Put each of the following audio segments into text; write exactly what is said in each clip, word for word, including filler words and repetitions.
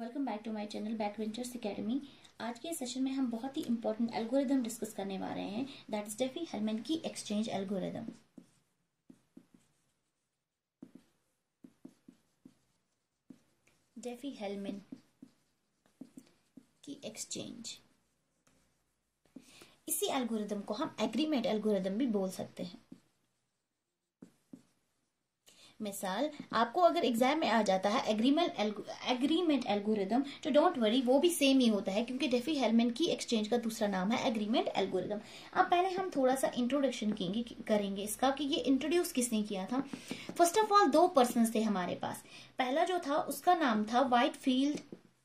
Welcome back to my channel backbenchers academy. आज के session में हम बहुत ही इंपॉर्टेंट एल्गोरिदम डिस्कस करने वाले हैं, दैट इज डेफी-हेल्मन की एक्सचेंज एल्गोरिदम। डेफी-हेल्मन की एक्सचेंज, इसी एल्गोरिदम को हम एग्रीमेंट एल्गोरिदम भी बोल सकते हैं। मिसाल, आपको अगर एग्जाम में आ जाता है एग्रीमेंट एग्रीमेंट एल्गोरिदम, तो डोंट वरी, वो भी सेम ही होता है क्योंकि डेफी-हेल्मन की एक्सचेंज का दूसरा नाम है एग्रीमेंट एल्गोरिदम। अब पहले हम थोड़ा सा इंट्रोडक्शन करेंगे इसका कि ये इंट्रोड्यूस किसने किया था। फर्स्ट ऑफ ऑल दो पर्सन्स थे हमारे पास। पहला जो था उसका नाम था व्हाइटफील्ड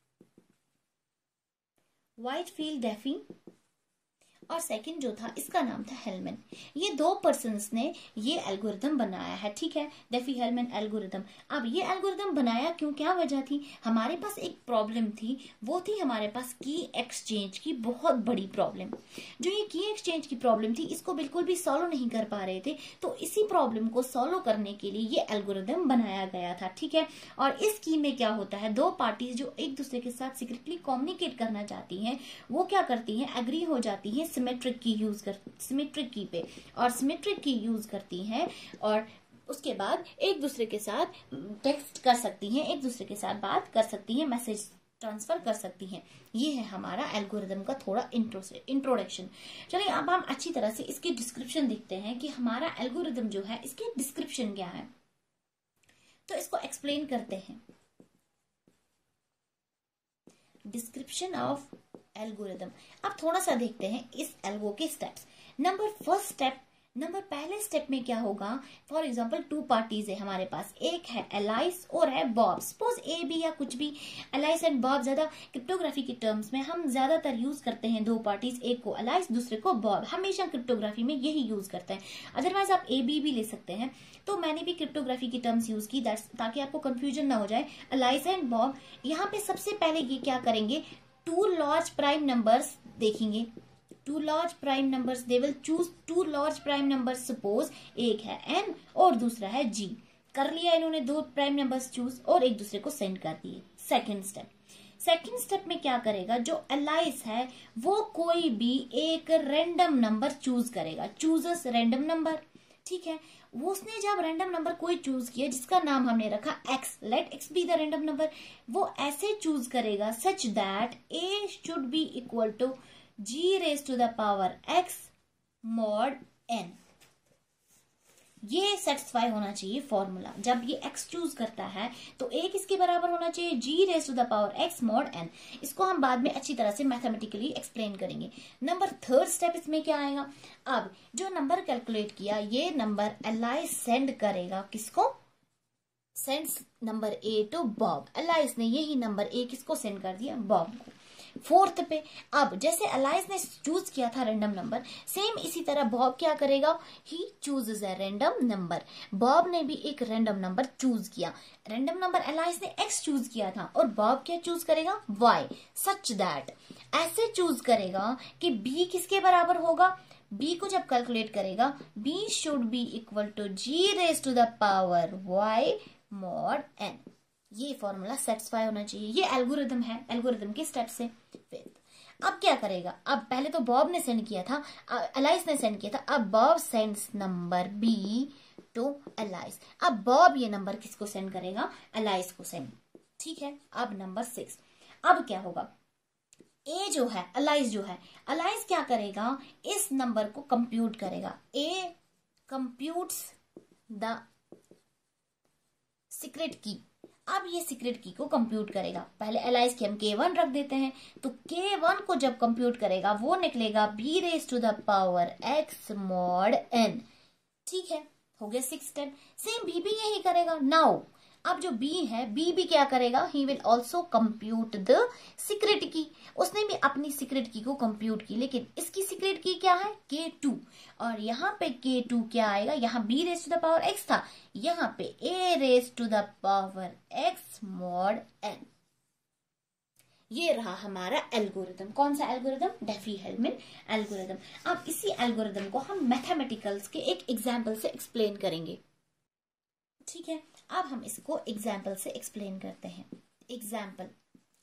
व्हाइटफील्ड डेफी, और सेकंड जो था इसका नाम था हेल्मन। ये दो पर्सन्स ने ये एल्गोरिदम बनाया है, ठीक है, डेफी-हेल्मन एल्गोरिदम। अब ये एल्गोरिदम बनाया क्यों, क्या वजह थी? हमारे पास एक प्रॉब्लम थी, वो थी हमारे पास की एक्सचेंज की बहुत बड़ी प्रॉब्लम। जो ये की एक्सचेंज की प्रॉब्लम थी, इसको बिल्कुल भी सॉल्व नहीं कर पा रहे थे, तो इसी प्रॉब्लम को सॉल्व करने के लिए ये एल्गोरिदम बनाया गया था, ठीक है। और इस की में क्या होता है, दो पार्टीज जो एक दूसरे के साथ सीक्रेटली कम्युनिकेट करना चाहती हैं, वो क्या करती हैं, एग्री हो जाती है सिमेट्रिक की यूज कर सिमेट्रिक की पे, और सिमेट्रिक की यूज करती हैं, और उसके बाद एक दूसरे के साथ टेक्स्ट कर सकती हैं, एक दूसरे के साथ बात कर सकती हैं, मैसेज ट्रांसफर कर सकती हैं। ये है हमारा एल्गोरिदम का थोड़ा इंट्रो से इंट्रोडक्शन। चलिए अब हम अच्छी तरह से इसकी डिस्क्रिप्शन देखते हैं कि हमारा एल्गोरिदम जो है इसकी डिस्क्रिप्शन क्या है, तो इसको एक्सप्लेन करते हैं। Description of algorithm. अब थोड़ा सा देखते हैं इस एल्गो के steps. Number first step number पहले स्टेप में क्या होगा, फॉर एग्जांपल टू पार्टीज है हमारे पास, एक है एलाइस और है बॉब। सपोज ए बी या कुछ भी, एलाइस एंड बॉब ज्यादा क्रिप्टोग्राफी के टर्म्स में हम ज्यादातर यूज करते हैं दो पार्टीज, एक को एलाइस दूसरे को बॉब, हमेशा क्रिप्टोग्राफी में यही यूज करते हैं। अदरवाइज आप ए बी भी ले सकते हैं, तो मैंने भी क्रिप्टोग्राफी की टर्म्स यूज की ताकि आपको कंफ्यूजन ना हो जाए। एलाइस एंड बॉब, यहाँ पे सबसे पहले ये क्या करेंगे, टू लार्ज प्राइम नंबर्स देखेंगे। Two large prime numbers, they will choose two large prime numbers. Suppose एक है एन और दूसरा है जी, कर लिया इन्होंने दो प्राइम नंबर्स चूज और एक दूसरे को सेंड कर दिए। सेकंड स्टेप सेकंड स्टेप में क्या करेगा, जो एलाइस है वो कोई भी एक रैंडम नंबर चूज करेगा, चूजेस रैंडम नंबर, ठीक है। वो उसने जब रैंडम नंबर कोई चूज किया जिसका नाम हमने रखा x, let x be the random number, वो ऐसे चूज करेगा such that a should be equal to g raise to the power x mod n. ये सेटिस्फाई होना चाहिए फॉर्मूला। जब ये x चूज करता है तो a किसके बराबर होना चाहिए, g raise to the power x mod n। इसको हम बाद में अच्छी तरह से मैथमेटिकली एक्सप्लेन करेंगे। नंबर थर्ड स्टेप इसमें क्या आएगा, अब जो नंबर कैलकुलेट किया ये नंबर एलाइस सेंड करेगा, किसको, sends number a to Bob. Alice ने यही नंबर a किसको सेंड कर दिया, बॉब को। फोर्थ पे, अब जैसे एलाइस ने चूज किया था रैंडम नंबर, सेम इसी तरह बॉब क्या करेगा, he chooses a random number. Bob ने भी एक रैंडम नंबर चूज किया। रैंडम नंबर एलाइस ने एक्स चूज किया था और बॉब क्या चूज करेगा, वाई, सच दैट ऐसे चूज करेगा कि बी किसके बराबर होगा, बी को जब कैलकुलेट करेगा, b should be equal to g raise to the power y mod n. ये फॉर्मूला सेटिस्फाई होना चाहिए। ये एल्गोरिदम है, एल्गोरिदम के स्टेप से। फिफ्थ, अब क्या करेगा, अब पहले तो बॉब ने सेंड किया था, एलाइस ने सेंड किया था, अब Bob sends number b to Alice. अब बॉब ये नंबर किसको सेंड करेगा, एलाइस को सेंड, ठीक है। अब नंबर सिक्स, अब क्या होगा, ए जो है एलाइस जो है एलाइस क्या करेगा, इस नंबर को कंप्यूट करेगा। ए कंप्यूट्स द सीक्रेट की। अब ये सीक्रेट की को कंप्यूट करेगा। पहले एलाइस की हम के वन रख देते हैं, तो के वन को जब कंप्यूट करेगा वो निकलेगा b raise to the power x mod n, ठीक है। हो गया सिक्स स्टेप। सेम बी भी यही करेगा। नाउ अब जो बी है, बी भी क्या करेगा, he will also compute the secret key. उसने भी अपनी सीक्रेट की को कंप्यूट की, लेकिन इसकी सीक्रेट की क्या है, के टू, और यहाँ पे के टू क्या आएगा, यहाँ b raise to the power x था, यहाँ पे a raise to the power x mod n. ये रहा हमारा एल्गोरिदम। कौन सा एल्गोरिदम, डेफी-हेल्मन एल्गोरिदम। अब इसी एल्गोरिदम को हम मैथमेटिकल्स के एक एग्जाम्पल से एक्सप्लेन करेंगे, ठीक है। अब हम इसको एग्जाम्पल से एक्सप्लेन करते हैं। Example,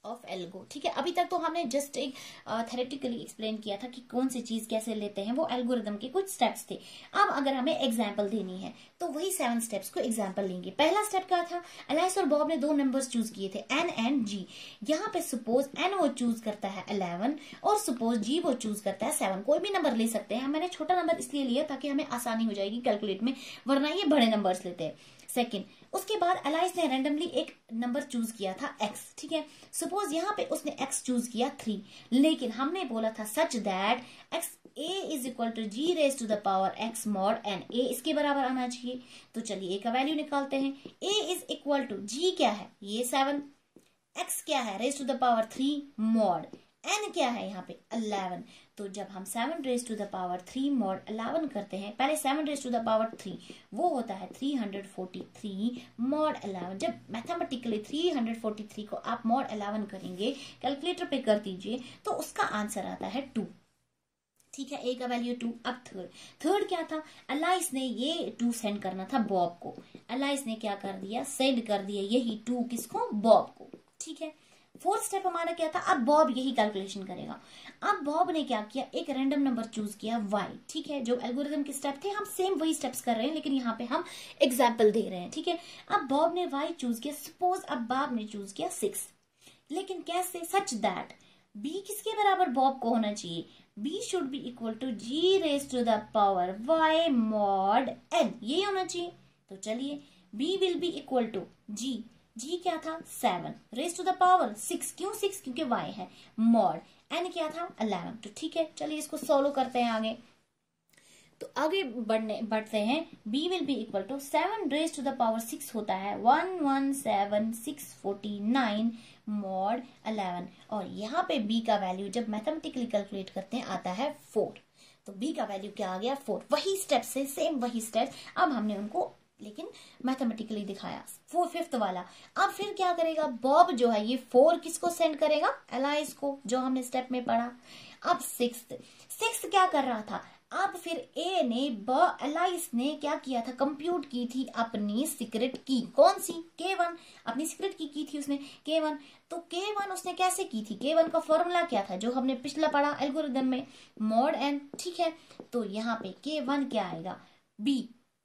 of algo. ठीक है, अभी तक तो हमने जस्ट एक थेरेटिकली एक्सप्लेन किया था कि कौन सी चीज कैसे लेते हैं, वो एल्गोरिथम के कुछ स्टेप्स थे। अब अगर हमें एग्जाम्पल देनी है तो वही सेवन स्टेप्स को एग्जाम्पल लेंगे। पहला स्टेप क्या था, एलाइस और बॉब ने दो नंबर्स चूज किए थे एन एंड जी। यहाँ पे सपोज एन वो चूज करता है इलेवन और सपोज जी वो चूज करता है सेवन। कोई भी नंबर ले सकते हैं, मैंने छोटा नंबर इसलिए लिया ताकि हमें आसानी हो जाएगी कैलकुलेट में, वरना ये बड़े नंबर्स लेते हैं। सेकंड, उसके बाद एलाइस ने रैंडमली एक नंबर चूज किया था x। ठीक है, सपोज यहाँ पे उसने x चूज किया थ्री, लेकिन हमने बोला था such that x a is equal to g raise to the power x mod n, a इसके बराबर आना चाहिए। तो चलिए a का वैल्यू निकालते हैं। a is equal to g क्या है, ये सेवन, x क्या है raise to the power three mod n क्या है यहाँ पे इलेवन। तो जब हम seven raise to the power three mod eleven करते हैं, पहले seven raise to the power three वो होता है three hundred forty three mod eleven. जब mathematically three hundred forty three को आप मॉड इलेवन करेंगे, कैलकुलेटर पे कर दीजिए, तो उसका आंसर आता है टू। ठीक है, ए का वैल्यू टू। अब थर्ड, थर्ड क्या था, एलाइस ने ये टू सेंड करना था बॉब को। एलाइस ने क्या कर दिया, सेंड कर दिया यही टू किसको, बॉब को। ठीक है, फोर्थ स्टेप हमारा क्या था, अब बॉब यही कैलकुलेशन करेगा। अब बॉब ने क्या किया, एक रैंडम नंबर चूज किया y। ठीक है, जो एल्गोरिथम के स्टेप थे हम सेम वही स्टेप्स कर रहे हैं, लेकिन यहाँ पे हम एग्जाम्पल दे रहे हैं। ठीक है, अब बॉब ने y चूज किया, सपोज अब बॉब ने चूज किया सिक्स, लेकिन कैसे, सच दैट b किसके बराबर बॉब को होना चाहिए, b should be equal to g raise to the power y mod n, यही होना चाहिए। तो चलिए b will be equal to g, जी क्या था seven raise to the power six, क्यों सिक्स, क्योंकि y है, मॉड n क्या था इलेवन। तो ठीक है, चलिए इसको सोल्व करते हैं आगे। तो आगे बढ़ने बढ़ते हैं, b will be equal to seven raise to the power six होता है one one seven six forty nine mod eleven, और यहाँ पे b का वैल्यू जब मैथमेटिकली कैलकुलेट करते हैं आता है फोर। तो b का वैल्यू क्या आ गया, फोर। वही स्टेप से सेम वही स्टेप, अब हमने उनको लेकिन मैथमेटिकली दिखाया। फोर फिफ्थ वाला, अब फिर क्या करेगा बॉब जो है, ये फोर किसको सेंड करेगा, एलाइस को, जो हमने स्टेप में पढ़ा। अब सिक्स्थ, सिक्स्थ क्या कर रहा था, अब फिर ए ने एलाइस ने क्या किया था, कंप्यूट की थी अपनी सीक्रेट की, कौन सी, के वन, अपनी सीक्रेट की की थी उसने के वन। तो के वन उसने कैसे की थी, के वन का फॉर्मूला क्या था, जो हमने पिछला पढ़ा एल्गोरिथम में, मॉड एन। ठीक है, तो यहाँ पे के वन क्या आएगा, बी,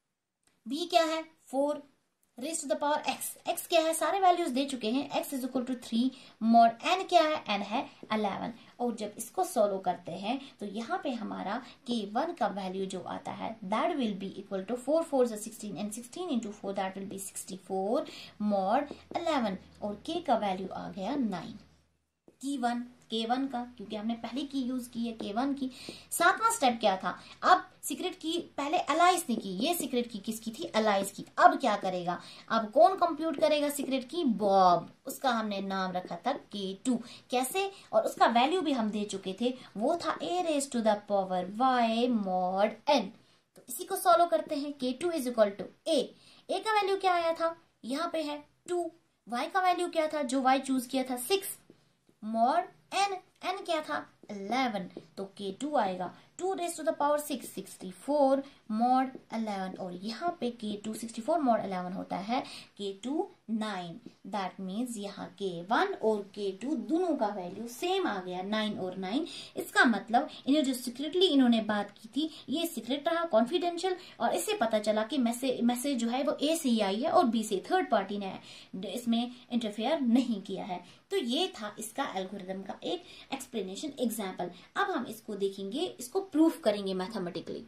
b क्या है four raise to the power x, x क्या है, सारे वैल्यूज दे चुके हैं, x is equal to three mod n क्या है, n है इलेवन। और जब इसको सोल्व करते हैं तो यहाँ पे हमारा के वन का वैल्यू जो आता है that will be equal to four four sixteen and sixteen into four that will be sixty four mod eleven, और k का वैल्यू आ गया नाइन। की वन, के वन का, क्योंकि हमने पहले की यूज की है के वन की। सातवां स्टेप क्या था, अब सीक्रेट की पहले एलाइस ने की, ये सीक्रेट की किसकी थी, एलाइस की। अब क्या करेगा, अब कौन कंप्यूट करेगा सीक्रेट की, बॉब, उसका हमने नाम रखा था के टू। कैसे, और उसका वैल्यू भी हम दे चुके थे, वो था a raise to the power y mod n। तो इसी को सॉल्व करते हैं, k two is equal to a, a का वैल्यू क्या आया था, यहाँ पे है टू, y का वैल्यू क्या था, जो y चूज किया था सिक्स, मॉड n, n क्या था इलेवन, तो के टू आएगा two raise to the power six, sixty four mod eleven, और यहाँ पे k two sixty four mod eleven होता है के टू नाइन। दैट मीन्स यहाँ के वन और के टू दोनों का वैल्यू सेम आ गया, नाइन और नाइन। इसका मतलब इन्हें जो सीक्रेटली इन्होंने बात की थी ये सीक्रेट रहा, कॉन्फिडेंशियल, और इससे पता चला कि मैसेज मैसेज जो है वो ए से ही आई है और बी से, थर्ड पार्टी ने इसमें इंटरफेयर नहीं किया है। तो ये था इसका एल्गोरिथम का एक एक्सप्लेनेशन एग्जाम्पल। अब हम इसको देखेंगे, इसको प्रूफ करेंगे मैथमेटिकली।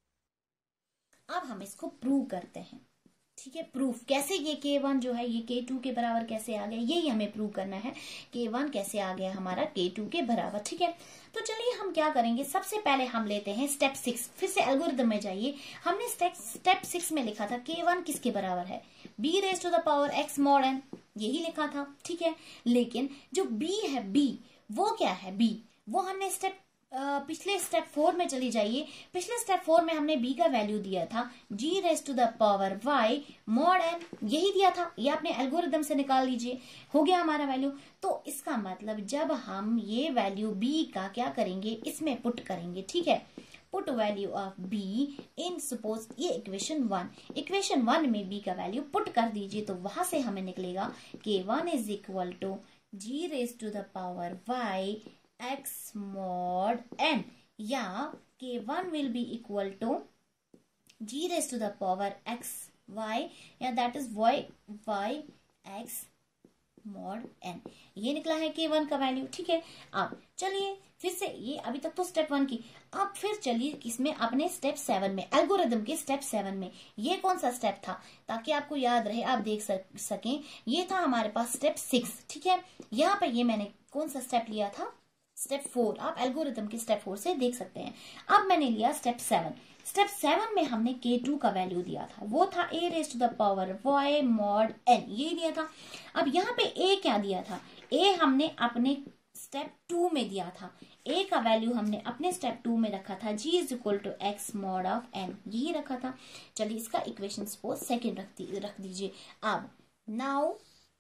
अब हम इसको प्रूव करते हैं। ठीक है, प्रूफ कैसे, ये के वन जो है ये के टू के बराबर कैसे आ गया, यही हमें प्रूव करना है, के वन कैसे आ गया हमारा के टू के बराबर। ठीक है, तो चलिए हम क्या करेंगे, सबसे पहले हम लेते हैं स्टेप सिक्स। फिर से एल्गोरिथम में जाइए, हमने स्टेप स्टेप सिक्स में लिखा था के वन किसके बराबर है, b raise to the power x mod n, यही लिखा था। ठीक है, लेकिन जो बी है, बी वो क्या है, बी वो हमने स्टेप Uh, पिछले स्टेप फोर में चली जाइए, पिछले स्टेप फोर में हमने b का वैल्यू दिया था g raise to the power y mod n, यही दिया था, ये आपने एल्गोरिथम से निकाल लीजिए, हो गया हमारा वैल्यू। तो इसका मतलब जब हम ये वैल्यू b का क्या करेंगे, इसमें पुट करेंगे। ठीक है, put value of b in, suppose ये इक्वेशन वन, इक्वेशन वन में b का वैल्यू पुट कर दीजिए, तो वहां से हमें निकलेगा k one is equal to g raise to the power y x mod n, या k one will be equal to g raise to the power x y, या that is y y x mod n. ये निकला है के one का value. ठीक है, अब चलिए फिर से, ये अभी तक तो स्टेप वन की, अब फिर चलिए किसमें, अपने स्टेप सेवन में, एल्गोरिथम के स्टेप सेवन में। ये कौन सा स्टेप था, ताकि आपको याद रहे, आप देख सकें, ये था हमारे पास स्टेप सिक्स। ठीक है, यहाँ पे ये मैंने कौन सा स्टेप लिया था, स्टेप फोर। आप एल्गोरिथम के स्टेप फोर से देख सकते हैं। अब मैंने लिया स्टेप सेवन। स्टेप सेवन में हमने के टू का वैल्यू दिया था, वो था a raise to the power y mod n, ये दिया था। अब यहाँ पे ए क्या दिया था, ए हमने अपने स्टेप टू में दिया था, ए का वैल्यू हमने अपने स्टेप टू में रखा था, g is equal to x mod of n, यही रखा था। चलिए इसका इक्वेशन सपोज सेकेंड रख रख दीजिए। अब now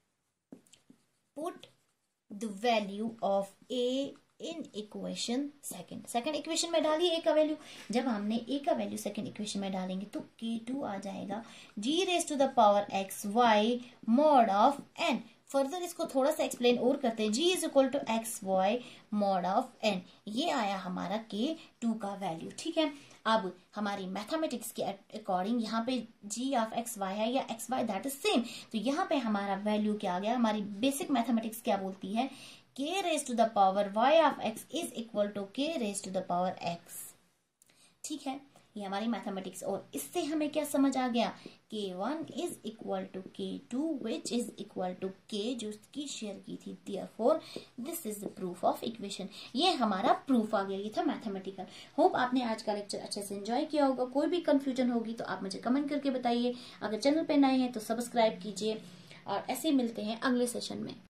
put the value of a in equation second, second equation में डालिए ए का वैल्यू। जब हमने ए का वैल्यू सेकंड इक्वेशन में डालेंगे तो के टू आ जाएगा g raise to the power x y mod of n. Further इसको थोड़ा सा एक्सप्लेन और करते हैं, g is equal to x y mod of n, ये आया हमारा के टू का वैल्यू। ठीक है, अब हमारी मैथमेटिक्स के अकॉर्डिंग यहाँ पे जी ऑफ एक्स वाई है या x y that is same, तो यहाँ पे हमारा वैल्यू क्या आ गया, हमारी बेसिक मैथमेटिक्स क्या बोलती है, k raised to the power y of x is equal to k raised to the power x। ठीक है, ये हमारी मैथमेटिक्स। और इससे हमें क्या समझ आ गया, k one is equal to k two which is equal to k, जो उसकी शेयर की थी। therefore this is the proof of equation। ये हमारा प्रूफ आ गया, ये था मैथमेटिकल। होप आपने आज का लेक्चर अच्छे से एंजॉय किया होगा। कोई भी कंफ्यूजन होगी तो आप मुझे कमेंट करके बताइए। अगर चैनल पे नए हैं तो सब्सक्राइब कीजिए, और ऐसे मिलते हैं अगले सेशन में।